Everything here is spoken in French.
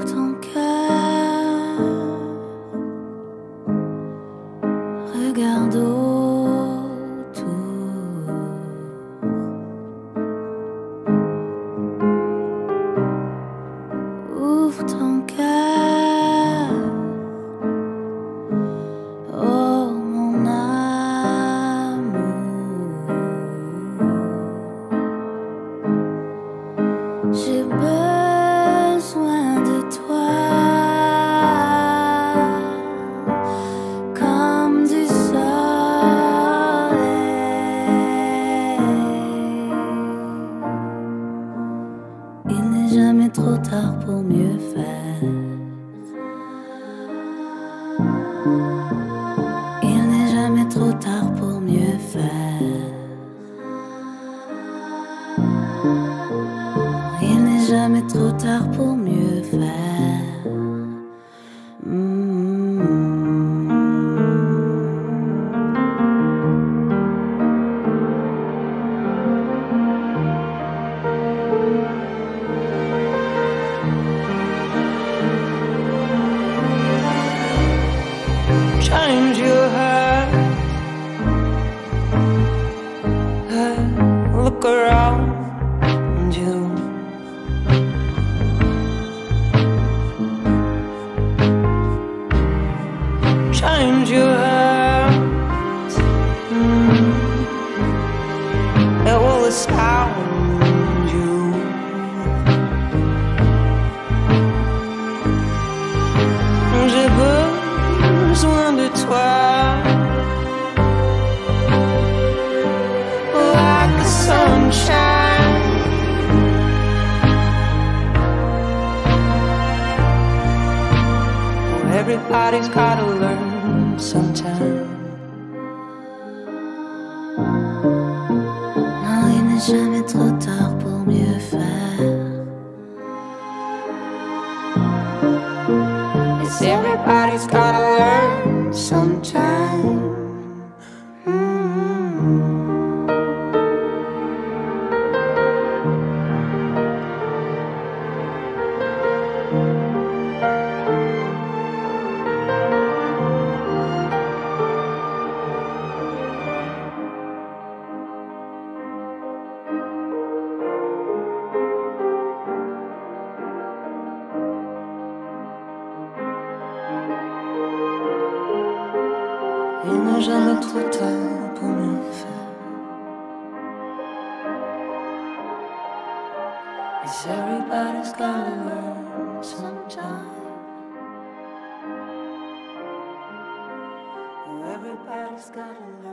Ouvre ton cœur, regarde autour. Ouvre ton cœur, oh mon amour. J'ai besoin de toi comme du soleil. Il n'est jamais trop tard pour mieux faire. Il n'est jamais trop tard pour mieux faire. Il n'est jamais trop tard pour mieux faire. Change your heart. Look around you. Change your heart. It will astound you. J'ai besoin de toi, like the sunshine. Everybody's gotta learn sometime. Non, il n'est jamais trop tard pour mieux faire. Yes, everybody's gotta learn sometime. Il n'est jamais trop tard pour mieux faire. Yes, everybody's gotta learn sometime. Everybody's gotta learn.